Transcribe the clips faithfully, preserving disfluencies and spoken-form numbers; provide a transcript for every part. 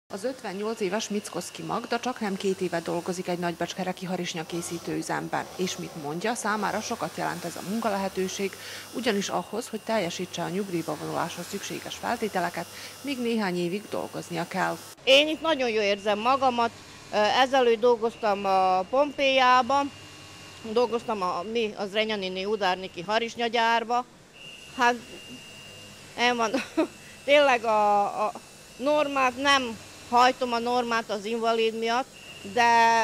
Az ötvennyolc éves Mickoszky Magda csaknem két éve dolgozik egy nagybecskereki harisnyakészítő üzemben, és mit mondja, számára sokat jelent ez a munkalehetőség, ugyanis ahhoz, hogy teljesítse a nyugdíjba vonuláshoz szükséges feltételeket, még néhány évig dolgoznia kell. Én itt nagyon jól érzem magamat, ezelőtt dolgoztam a Pompéjában, dolgoztam a, mi, az Renyanini Udárniki harisnyagyárba. Hát, van, tényleg a, a normát nem hajtom a normát az invalid miatt, de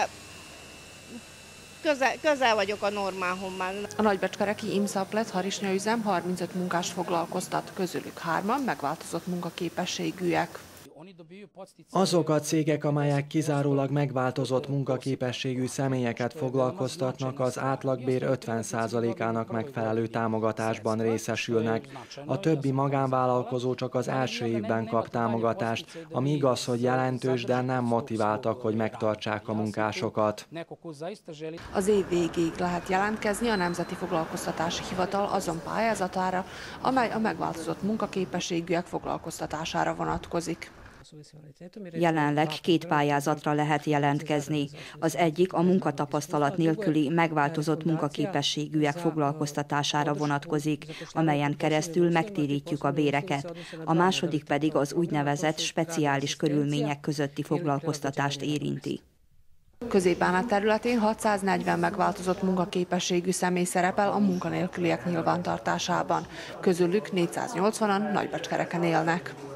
közel, közel vagyok a normához már. A nagybecskereki Imszaplet harisnyaüzem harmincöt munkást foglalkoztat, közülük hárman megváltozott munkaképességűek. Azok a cégek, amelyek kizárólag megváltozott munkaképességű személyeket foglalkoztatnak, az átlagbér ötven százalékának megfelelő támogatásban részesülnek. A többi magánvállalkozó csak az első évben kap támogatást, ami igaz, hogy jelentős, de nem motiváltak, hogy megtartsák a munkásokat. Az év végéig lehet jelentkezni a Nemzeti Foglalkoztatási Hivatal azon pályázatára, amely a megváltozott munkaképességűek foglalkoztatására vonatkozik. Jelenleg két pályázatra lehet jelentkezni. Az egyik a munkatapasztalat nélküli megváltozott munkaképességűek foglalkoztatására vonatkozik, amelyen keresztül megtérítjük a béreket. A második pedig az úgynevezett speciális körülmények közötti foglalkoztatást érinti. Közép-Bánát területén hatszáznegyven megváltozott munkaképességű személy szerepel a munkanélküliek nyilvántartásában. Közülük négyszáznyolcvanan Nagybecskereken élnek.